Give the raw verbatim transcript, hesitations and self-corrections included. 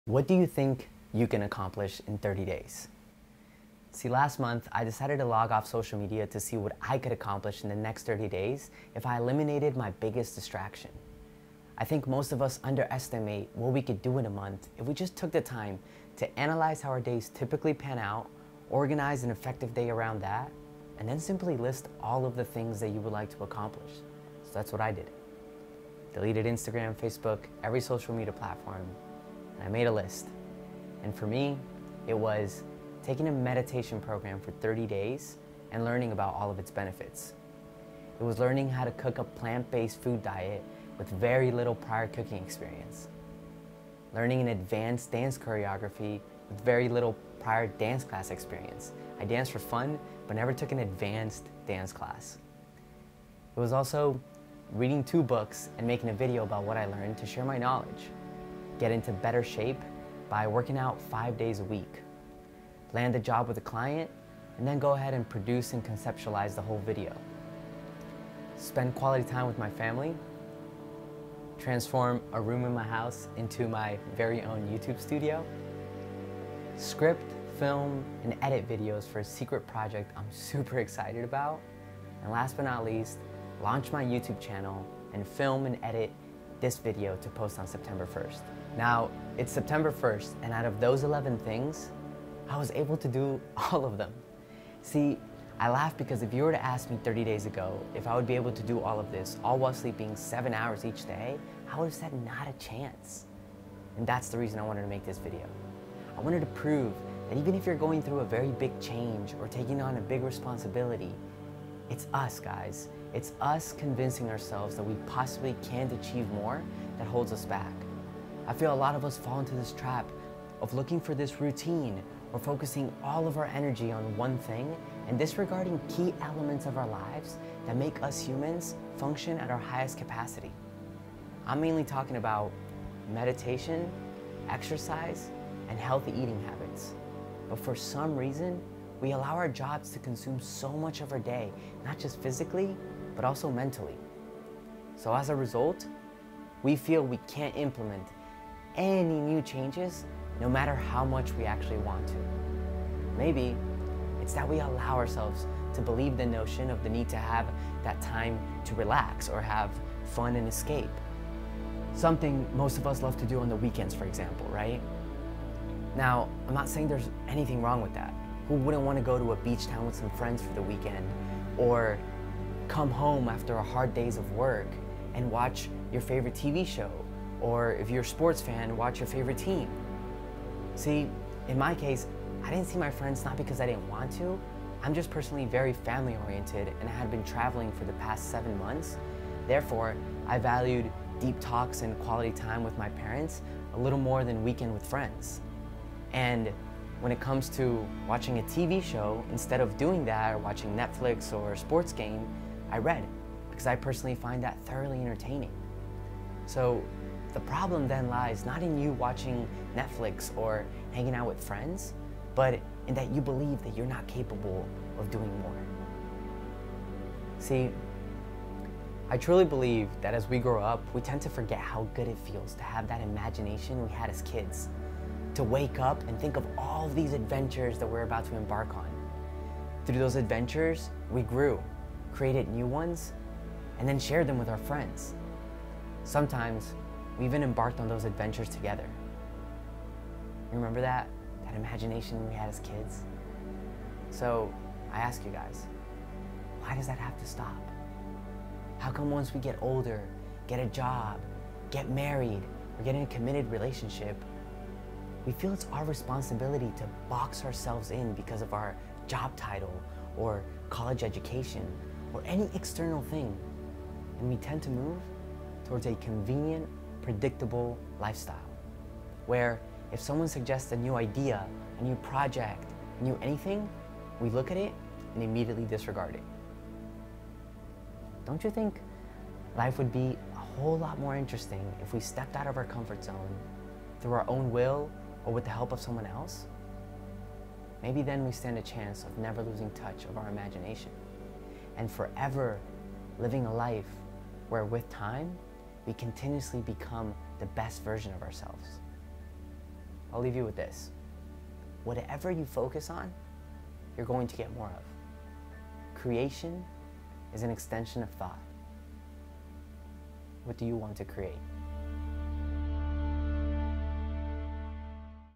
What do you think you can accomplish in thirty days? See, last month, I decided to log off social media to see what I could accomplish in the next thirty days if I eliminated my biggest distraction. I think most of us underestimate what we could do in a month if we just took the time to analyze how our days typically pan out, organize an effective day around that, and then simply list all of the things that you would like to accomplish. So that's what I did. Deleted Instagram, Facebook, every social media platform, and I made a list. And for me, it was taking a meditation program for thirty days and learning about all of its benefits. It was learning how to cook a plant-based food diet with very little prior cooking experience. Learning an advanced dance choreography with very little prior dance class experience. I danced for fun, but never took an advanced dance class. It was also reading two books and making a video about what I learned to share my knowledge. Get into better shape by working out five days a week. Land a job with a client, and then go ahead and produce and conceptualize the whole video. Spend quality time with my family. Transform a room in my house into my very own YouTube studio. Script, film, and edit videos for a secret project I'm super excited about. And last but not least, launch my YouTube channel and film and edit this video to post on September first. Now, it's September first, and out of those eleven things, I was able to do all of them. See, I laugh because if you were to ask me thirty days ago if I would be able to do all of this, all while sleeping seven hours each day, I would have said not a chance. And that's the reason I wanted to make this video. I wanted to prove that even if you're going through a very big change or taking on a big responsibility, it's us, guys. It's us convincing ourselves that we possibly can't achieve more that holds us back. I feel a lot of us fall into this trap of looking for this routine or focusing all of our energy on one thing and disregarding key elements of our lives that make us humans function at our highest capacity. I'm mainly talking about meditation, exercise, and healthy eating habits. But for some reason, we allow our jobs to consume so much of our day, not just physically, but also mentally. So as a result, we feel we can't implement any new changes no matter how much we actually want to. Maybe it's that we allow ourselves to believe the notion of the need to have that time to relax or have fun and escape. Something most of us love to do on the weekends, for example, right? Now, I'm not saying there's anything wrong with that. Who wouldn't want to go to a beach town with some friends for the weekend, or come home after a hard days of work and watch your favorite T V show, or if you're a sports fan, watch your favorite team? See, in my case, I didn't see my friends not because I didn't want to. I'm just personally very family oriented, and I had been traveling for the past seven months. Therefore, I valued deep talks and quality time with my parents a little more than weekend with friends. And when it comes to watching a T V show, instead of doing that or watching Netflix or a sports game, I read, because I personally find that thoroughly entertaining. So the problem then lies not in you watching Netflix or hanging out with friends, but in that you believe that you're not capable of doing more. See, I truly believe that as we grow up, we tend to forget how good it feels to have that imagination we had as kids, to wake up and think of all of these adventures that we're about to embark on. Through those adventures, we grew, created new ones, and then shared them with our friends. Sometimes, we even embarked on those adventures together. Remember that? That imagination we had as kids? So, I ask you guys, why does that have to stop? How come once we get older, get a job, get married, or get in a committed relationship, we feel it's our responsibility to box ourselves in because of our job title or college education or any external thing, and we tend to move towards a convenient, predictable lifestyle, where if someone suggests a new idea, a new project, a new anything, we look at it and immediately disregard it. Don't you think life would be a whole lot more interesting if we stepped out of our comfort zone through our own will or with the help of someone else? Maybe then we stand a chance of never losing touch of our imagination and forever living a life where with time, we continuously become the best version of ourselves. I'll leave you with this. Whatever you focus on, you're going to get more of. Creation is an extension of thought. What do you want to create?